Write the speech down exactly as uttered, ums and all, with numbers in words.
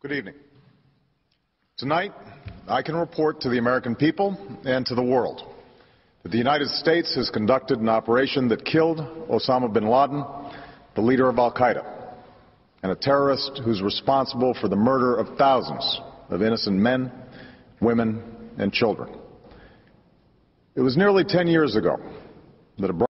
Good evening. Tonight, I can report to the American people and to the world that the United States has conducted an operation that killed Osama bin Laden, the leader of al-Qaeda, and a terrorist who's responsible for the murder of thousands of innocent men, women, and children. It was nearly ten years ago that a